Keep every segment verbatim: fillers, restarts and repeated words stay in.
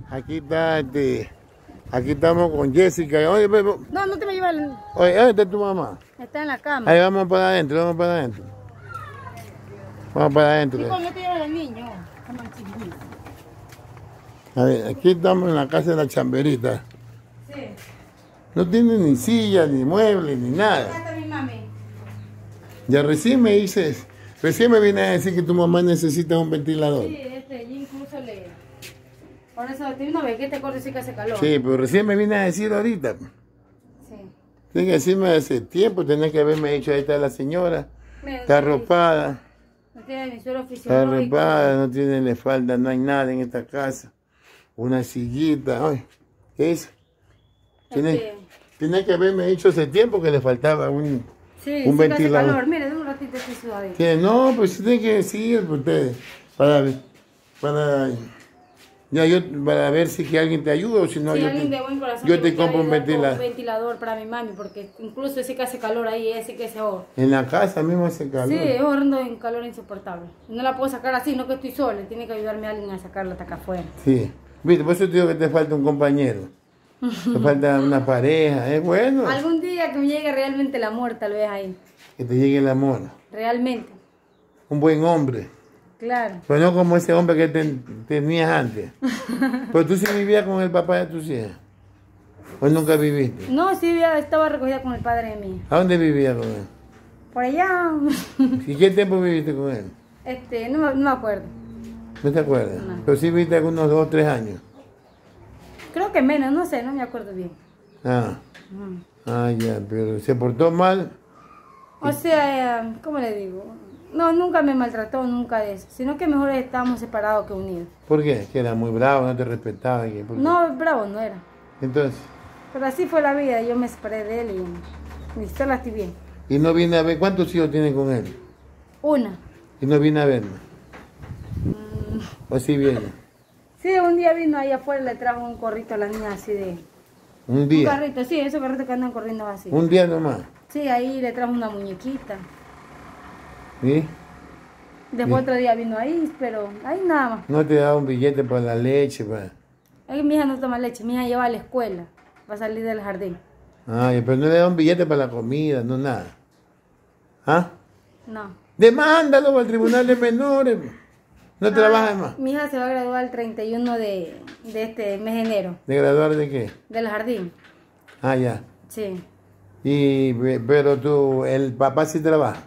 Aquí está, este, aquí estamos con Jessica. Oye, bebo. No, no te me lleva el... Oye, ¿dónde está tu mamá? Está en la cama. Ahí vamos para adentro, vamos para adentro. Vamos para adentro. ¿Y cómo te lleva el niño? A ver, aquí estamos en la casa de la chamberita. Sí. No tiene ni silla, ni muebles, ni nada. Acá está mi mami. Ya recién me dices, recién me viene a decir que tu mamá necesita un ventilador. Sí, este, yo incluso le... Por eso, te una vez que te corre sí que hace calor. Sí, pero recién me viene a decir ahorita. Sí. Tiene que decirme hace tiempo, tenés que haberme dicho, ahí está la señora, Me- está arropada, No tiene ni suelo está fisiológico. arropada, no tiene le falta, no hay nada en esta casa. Una sillita, ay, ¿qué es? Tiene, Este, tiene que haberme dicho hace tiempo que le faltaba un, sí, un sí que hace ventilador. calor. Mire, de un ratito estoy sudadita. Que no, pues tiene que decir por ustedes, para, para, ya yo, para ver si que alguien te ayuda o si no Sí, yo alguien te, de buen corazón yo que te me quiera compro un ayudar con ventilador. un ventilador para mi mami, porque incluso ese que hace calor ahí, ese que se ahorra. En la casa mismo hace calor. Sí, es horrendo en calor insoportable. No la puedo sacar así, no que estoy sola, tiene que ayudarme alguien a sacarla hasta acá afuera. Sí. Viste, por eso te digo que te falta un compañero. Te falta una pareja, es bueno. Algún día que me llegue realmente el amor, tal vez ahí. Que te llegue el amor. Realmente, Un buen hombre. claro. Pero no como ese hombre que te, tenías antes. Pero tú sí vivías con el papá de tus hijas. ¿O nunca viviste? No, sí, ya estaba recogida con el padre de mí. ¿A dónde vivías con él? Por allá, ¿Y qué tiempo viviste con él? este, no, me- no me acuerdo. ¿No te acuerdas? No. Pero sí viviste algunos dos o tres años. Creo que menos, no sé, no me acuerdo bien. Ah, Ujú. ah, ya, pero se portó mal. O sea, eh, ¿cómo le digo? No, nunca me maltrató, nunca de eso. Sino que mejor estábamos separados que unidos. ¿Por qué? Que era muy bravo, no te respetaba. ¿qué? ¿Por qué? No, bravo no era. Entonces, Pero así fue la vida, yo me separé de él y ni sola estoy bien. y no viene a ver, ¿cuántos hijos tiene con él? Una. Y no viene a verme. Mm, ¿O sí viene? sí, un día vino ahí afuera y le trajo un corrito a la niña así de... Un Un día. carrito, sí, esos carritos que andan corriendo así. Un día nomás. Sí, ahí le trajo una muñequita. ¿Sí? Después Sí. otro día vino ahí, pero ahí nada más. No te da un billete para la leche, para... Es que mi hija no toma leche, mi hija lleva a la escuela, va a salir del jardín. Ay, pero no le da un billete para la comida, no nada. ¿Ah? No. Demándalo al tribunal de menores. No trabaja más. Mi hija se va a graduar el treinta y uno de, de este mes de enero, ¿De graduar de qué? del jardín. Ah, ya. Sí. Y, pero tú, el papá sí trabaja.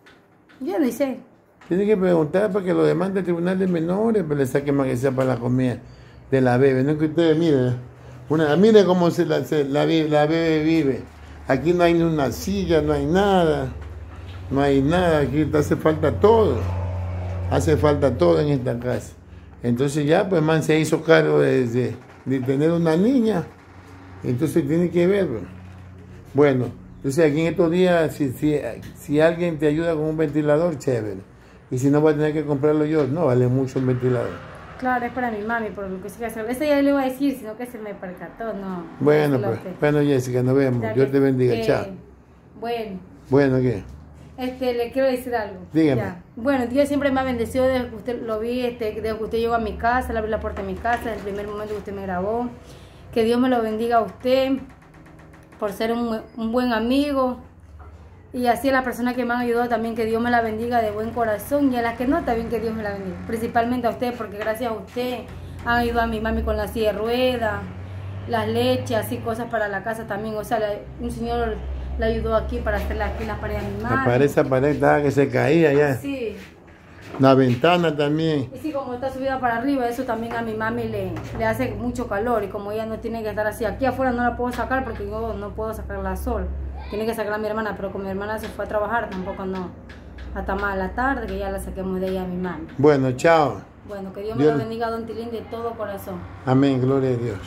Yo ni sé. Tiene que preguntar para que lo demande el tribunal de menores, pero le saque más que sea para la comida de la bebé. No es que ustedes miren, una, miren cómo se la, se, la, vi- la bebé vive. Aquí no hay ni una silla, no hay nada. No hay nada, aquí te hace falta todo. Hace falta todo en esta casa. Entonces ya, pues man se hizo cargo de, de, de tener una niña. Entonces tiene que ver. Pues. Bueno, entonces aquí en estos días, si, si, si alguien te ayuda con un ventilador, chévere. Y si no, va a tener que comprarlo yo. No vale mucho un ventilador. Claro, es para mi mami, por lo que sí que hacer. Eso ya le iba a decir, sino que se me percató, no. Bueno, no pues. sé lo que- Bueno, Jessica, nos O vemos. sea Dios que- te bendiga. que- Chao. Bueno, Bueno, ¿qué? este, le quiero decir algo. Dígame. Ya. Bueno, Dios siempre me ha bendecido desde que usted lo vi, este, desde que usted llegó a mi casa, le abrí la puerta de mi casa, desde el primer momento que usted me grabó. Que Dios me lo bendiga a usted por ser un, un buen amigo. Y así a las personas que me han ayudado también, que Dios me la bendiga de buen corazón. Y a las que no, también que Dios me la bendiga. Principalmente a usted, porque gracias a usted han ayudado a mi mami con la silla de ruedas, las leches, así cosas para la casa también. O sea, la- un señor le ayudó aquí para hacerle aquí las paredes a mi La mami. pared, esa pared estaba que se caía ya. Sí. La ventana también. Y sí, como está subida para arriba, eso también a mi mami le, le hace mucho calor. Y como ella no tiene que estar así, aquí afuera no la puedo sacar porque yo no puedo sacarla sola. Tiene que sacarla a mi hermana, pero como mi hermana se fue a trabajar, tampoco no. Hasta más a la tarde, que ya la saquemos de ella a mi mami. Bueno, chao. Bueno, que Dios me Dios- lo bendiga a Don Tilín de todo corazón. Amén, gloria a Dios.